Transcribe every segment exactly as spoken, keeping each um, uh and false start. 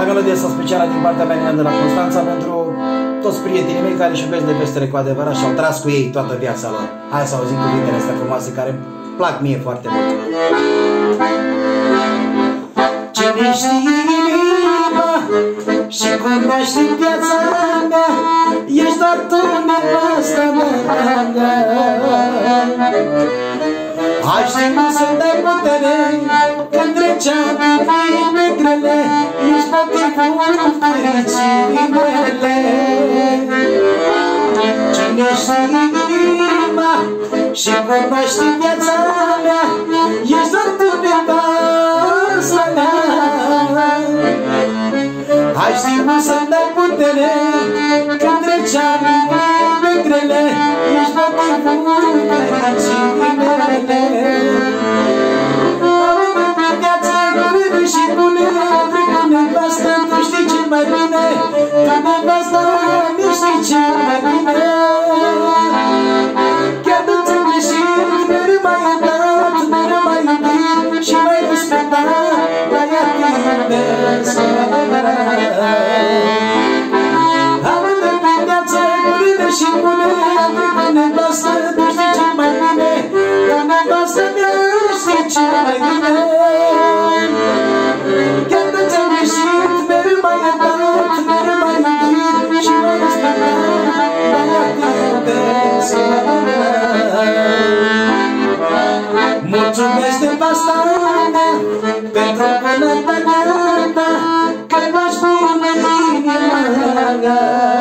melodia asta specială din partea mea de la Constanța pentru toți prietenii mei care își iubesc nevestele cu adevărat și au tras cu ei toată viața lor. Hai să auzim cuvintele astea frumoase care plac mie foarte mult. Cine știe inima și cunoaște viața mea, ești doar tu, nevasta mea dragă. Aștept să-mi dai putere când treceam pe grele, ești motivul fericirii mele. Cine știe inima și cunoaște viața mea, ești doar tu, nevasta mea. Aștept să-mi dai putere când treceam pe grele, ești motivul fericirii mele. Și pune cu nevastă, tu știi ce mai bine, că nevasta nu știi ce mai bine. Chiar nu ți-am greșit, mereu m-ai iubat, mereu m-ai iubit și m-ai respectat, dar ea te iubesc cu adevărat. Amândoi pe viață, pune și pune cu nevastă, tu știi ce mai bine, că nevastă mea știi ce mai bine. Mulțumesc nevasta mea pentru bunătatea ta, că m-aș pune inima mea.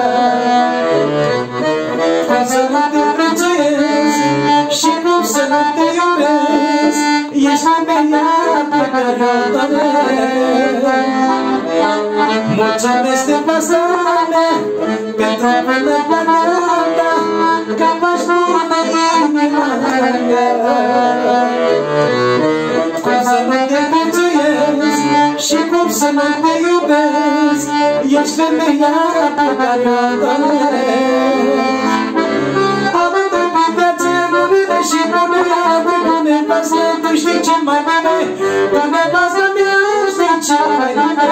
Cum să nu te prețuiesc și cum să nu te iubesc, ești femeia pe care o doresc. Mulțumesc nevasta mea pentru bunătatea ta, că m-aș pune inima mea. Cum să nu te prețuiesc și cum să nu te iubesc, ești femeia pe care o doresc. Amândoi pe viață, bunele și bunele, cu nevastă, tu știi ce mai bine, că nevasta mea știi ce mai bine.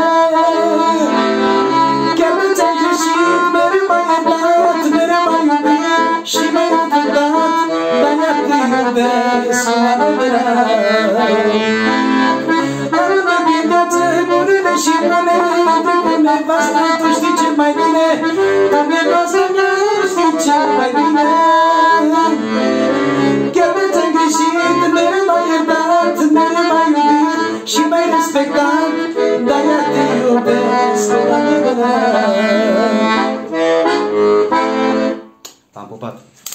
Chiar nu ți-am greșit, mereu m-ai iubat, mereu m-ai iubit și m-ai întâmplat, dar ea te iubesc cu adevărat. Amândoi pe viață, bunele și bunele, cu nevastă, tu știi ce mai bine, că nevasta mea știi ce mai bine. Chiar nu ți-am greșit, mereu m-ai iubat, mereu m-ai iubit și m-ai respectat, dar ea te iubesc cu adevărat. T-am pupat.